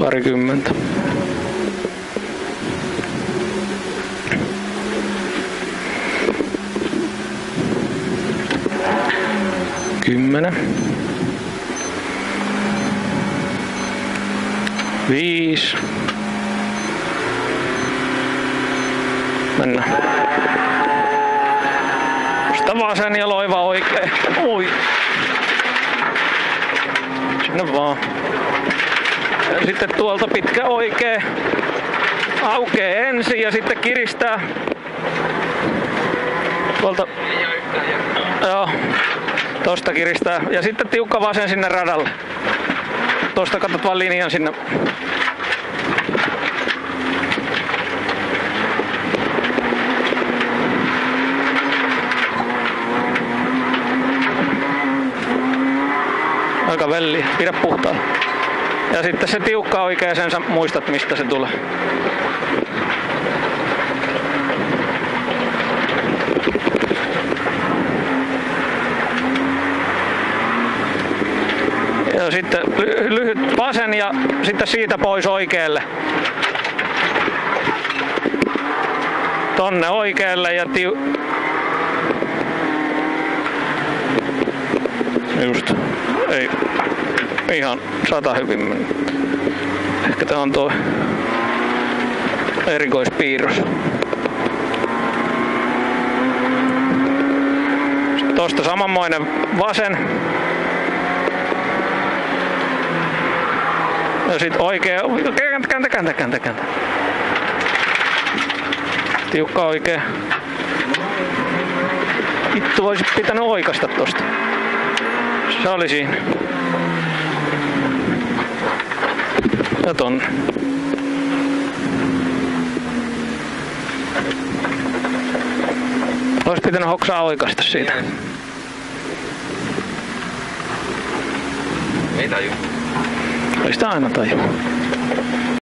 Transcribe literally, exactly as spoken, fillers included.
Parikymmentä. Kymmenen. Viisi. Mennään. Sitä vasen ja loiva oikein. Oi. Sinne vaan. Ja sitten tuolta pitkä oikee. Aukee ensin ja sitten kiristää. Tuolta. Joo. Tosta kiristää. Ja sitten tiukka vasen sinne radalle. Tosta katsot vaan linjan sinne. Aika velli, pidä puhtaalla. Ja sitten se tiukka oikein, sen sä muistat mistä se tulee. Ja sitten lyhyt vasen ja sitten siitä pois oikealle. Tonne oikealle ja tiu... Just. Ei. Ihan sata hyvin mennyt. Ehkä tää on tuo erikoispiirros. Sitten tosta samanmoinen vasen. Ja sit oikea. Kääntä, kääntä, kääntä, kääntä, kääntä. Tiukka oikea. Vittu, voisit pitänyt oikasta tosta. Se oli siinä. Ja tonne. Ois pitänyt hoksaa oikasta siitä. Ei taju. Ei sitä aina tajua.